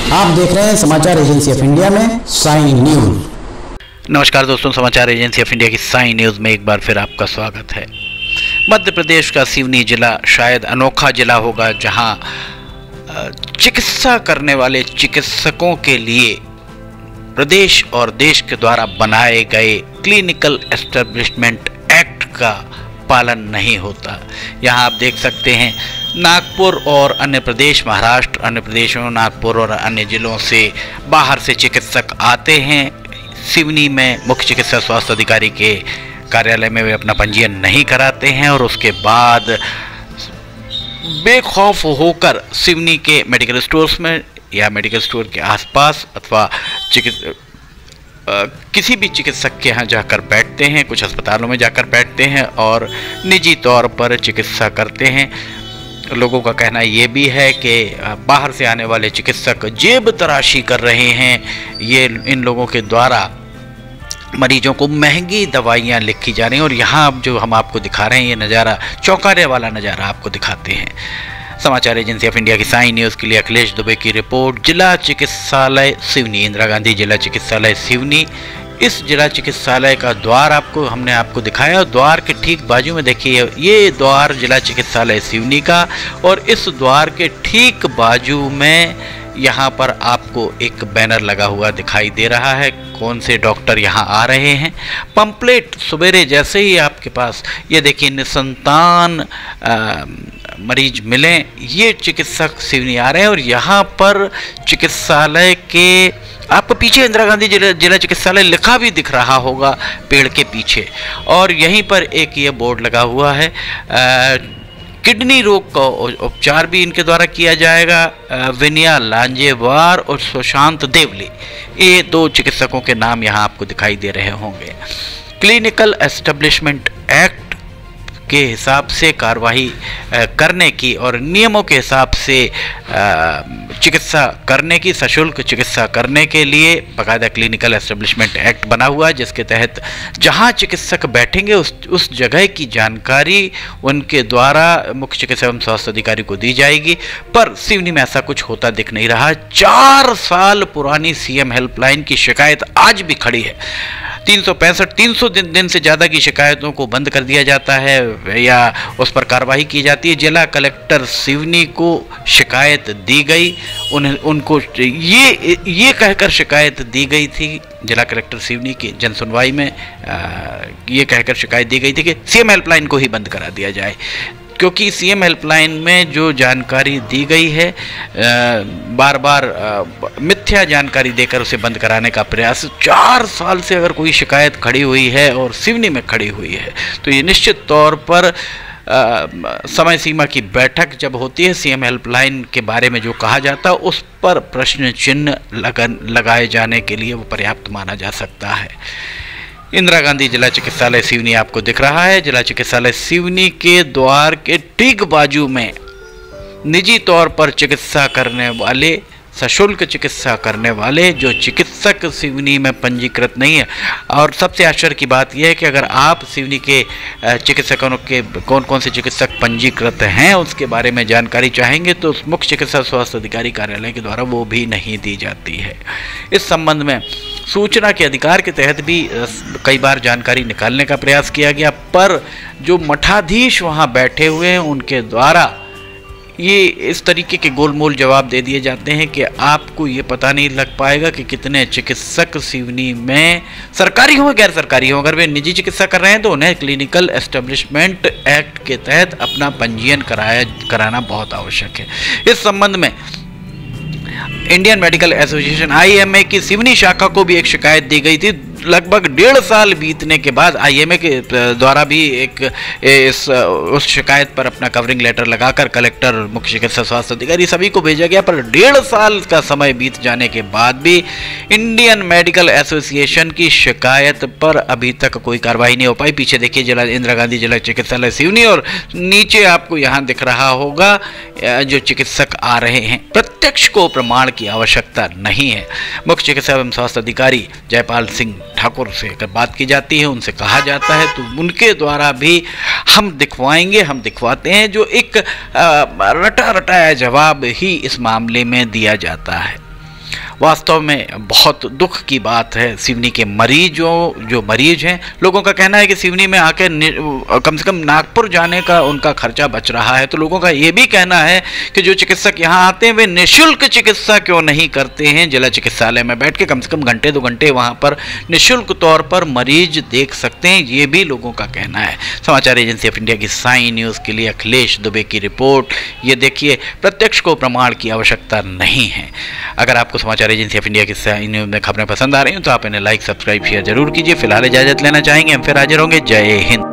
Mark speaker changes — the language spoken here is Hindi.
Speaker 1: आप देख रहे हैं समाचार एजेंसी ऑफ इंडिया में साइन न्यूज।
Speaker 2: नमस्कार दोस्तों, समाचार एजेंसी ऑफ इंडिया की साइन न्यूज में एक बार फिर आपका स्वागत है। मध्य प्रदेश का सिवनी जिला शायद अनोखा जिला होगा जहां चिकित्सा करने वाले चिकित्सकों के लिए प्रदेश और देश के द्वारा बनाए गए क्लिनिकल एस्टेब्लिशमेंट एक्ट का पालन नहीं होता। यहाँ आप देख सकते हैं नागपुर और अन्य प्रदेश, महाराष्ट्र, अन्य प्रदेशों, नागपुर और अन्य जिलों से बाहर से चिकित्सक आते हैं। सिवनी में मुख्य चिकित्सा स्वास्थ्य अधिकारी के कार्यालय में वे अपना पंजीयन नहीं कराते हैं और उसके बाद बेखौफ होकर सिवनी के मेडिकल स्टोर्स में या मेडिकल स्टोर के आसपास अथवा किसी भी चिकित्सक के यहाँ जाकर बैठते हैं, कुछ अस्पतालों में जाकर बैठते हैं और निजी तौर पर चिकित्सा करते हैं। लोगों का कहना ये भी है कि बाहर से आने वाले चिकित्सक जेब तराशी कर रहे हैं। ये इन लोगों के द्वारा मरीजों को महंगी दवाइयाँ लिखी जा रही हैं और यहाँ अब जो हम आपको दिखा रहे हैं ये नज़ारा, चौंकाने वाला नज़ारा आपको दिखाते हैं। समाचार एजेंसी ऑफ इंडिया की साइन न्यूज़ के लिए अखिलेश दुबे की रिपोर्ट। जिला चिकित्सालय सिवनी, इंदिरा गांधी जिला चिकित्सालय सिवनी। इस जिला चिकित्सालय का द्वार हमने आपको दिखाया। द्वार के ठीक बाजू में देखिए, ये द्वार जिला चिकित्सालय सिवनी का और इस द्वार के ठीक बाजू में यहाँ पर आपको एक बैनर लगा हुआ दिखाई दे रहा है, कौन से डॉक्टर यहाँ आ रहे हैं। पंपलेट सवेरे जैसे ही आपके पास ये देखिए निसंतान मरीज मिलें, ये चिकित्सक सिवनी आ रहे हैं और यहाँ पर चिकित्सालय के आपको पीछे इंदिरा गांधी जिला चिकित्सालय लिखा भी दिख रहा होगा पेड़ के पीछे। और यहीं पर एक ये बोर्ड लगा हुआ है, किडनी रोग का उपचार भी इनके द्वारा किया जाएगा। विनया लांजेवार और सुशांत देवले, ये दो चिकित्सकों के नाम यहाँ आपको दिखाई दे रहे होंगे। क्लिनिकल एस्टेब्लिशमेंट एक्ट के हिसाब से कार्रवाई करने की और नियमों के हिसाब से चिकित्सा करने की, सशुल्क चिकित्सा करने के लिए बाकायदा क्लिनिकल एस्टेब्लिशमेंट एक्ट बना हुआ है, जिसके तहत जहां चिकित्सक बैठेंगे उस जगह की जानकारी उनके द्वारा मुख्य चिकित्सा एवं स्वास्थ्य अधिकारी को दी जाएगी। पर सिवनी में ऐसा कुछ होता दिख नहीं रहा। 4 साल पुरानी सीएम हेल्पलाइन की शिकायत आज भी खड़ी है। 300 दिन से ज़्यादा की शिकायतों को बंद कर दिया जाता है या उस पर कार्रवाई की जाती है। जिला कलेक्टर सिवनी को शिकायत दी गई, उनको ये कहकर शिकायत दी गई थी, जिला कलेक्टर सिवनी की जनसुनवाई में ये कहकर शिकायत दी गई थी कि सीएम हेल्पलाइन को ही बंद करा दिया जाए, क्योंकि सीएम हेल्पलाइन में जो जानकारी दी गई है बार बार मिथ्या जानकारी देकर उसे बंद कराने का प्रयास। 4 साल से अगर कोई शिकायत खड़ी हुई है और सिवनी में खड़ी हुई है तो ये निश्चित तौर पर समय सीमा की बैठक जब होती है, सीएम हेल्पलाइन के बारे में जो कहा जाता है उस पर प्रश्न चिन्ह लगाए जाने के लिए वो पर्याप्त माना जा सकता है। इंदिरा गांधी जिला चिकित्सालय सिवनी आपको दिख रहा है। जिला चिकित्सालय सिवनी के द्वार के ठीक बाजू में निजी तौर पर चिकित्सा करने वाले, सशुल्क चिकित्सा करने वाले जो चिकित्सक सिवनी में पंजीकृत नहीं है। और सबसे आश्चर्य की बात यह है कि अगर आप सिवनी के चिकित्सकों के कौन कौन से चिकित्सक पंजीकृत हैं उसके बारे में जानकारी चाहेंगे तो मुख्य चिकित्सा स्वास्थ्य अधिकारी कार्यालय के द्वारा वो भी नहीं दी जाती है। इस संबंध में सूचना के अधिकार के तहत भी कई बार जानकारी निकालने का प्रयास किया गया, पर जो मठाधीश वहाँ बैठे हुए हैं उनके द्वारा ये इस तरीके के गोलमोल जवाब दे दिए जाते हैं कि आपको ये पता नहीं लग पाएगा कि कितने चिकित्सक सिवनी में सरकारी हो गैर सरकारी हो। अगर वे निजी चिकित्सा कर रहे हैं तो उन्हें क्लिनिकल एस्टेब्लिशमेंट एक्ट के तहत अपना पंजीयन कराना बहुत आवश्यक है। इस संबंध में इंडियन मेडिकल एसोसिएशन आईएमए की सिवनी शाखा को भी एक शिकायत दी गई थी। लगभग 1.5 साल बीतने के बाद आईएमए के द्वारा भी उस शिकायत पर अपना कवरिंग लेटर लगाकर कलेक्टर, मुख्य चिकित्सा स्वास्थ्य अधिकारी सभी को भेजा गया। पर 1.5 साल का समय बीत जाने के बाद भी इंडियन मेडिकल एसोसिएशन की शिकायत पर अभी तक कोई कार्रवाई नहीं हो पाई। पीछे देखिए जिला इंदिरा गांधी जिला चिकित्सालय सिवनी और नीचे आपको यहाँ दिख रहा होगा जो चिकित्सक आ रहे हैं। प्रत्यक्ष को प्रमाण की आवश्यकता नहीं है। मुख्य चिकित्सा एवं स्वास्थ्य अधिकारी जयपाल सिंह ठाकुर से अगर बात की जाती है, उनसे कहा जाता है तो उनके द्वारा भी हम दिखवाएंगे, हम दिखवाते हैं, जो एक रटा रटाया जवाब ही इस मामले में दिया जाता है। वास्तव में बहुत दुख की बात है। सिवनी के मरीजों जो मरीज हैं, लोगों का कहना है कि सिवनी में आके कम से कम नागपुर जाने का उनका खर्चा बच रहा है। तो लोगों का ये भी कहना है कि जो चिकित्सक यहाँ आते हैं वे निःशुल्क चिकित्सा क्यों नहीं करते हैं। जिला चिकित्सालय में बैठ के कम से कम घंटे 2 घंटे वहाँ पर निःशुल्क तौर पर मरीज देख सकते हैं, ये भी लोगों का कहना है। समाचार एजेंसी ऑफ इंडिया की साई न्यूज़ के लिए अखिलेश दुबे की रिपोर्ट। ये देखिए, प्रत्यक्ष को प्रमाण की आवश्यकता नहीं है। अगर आपको समाचार एजेंसी ऑफ इंडिया की साई न्यूज़ में खबरें पसंद आ रही हैं तो आप इन्हें लाइक, सब्सक्राइब, शेयर जरूर कीजिए। फिलहाल इजाजत लेना चाहेंगे, हम फिर हाजिर होंगे। जय हिंद।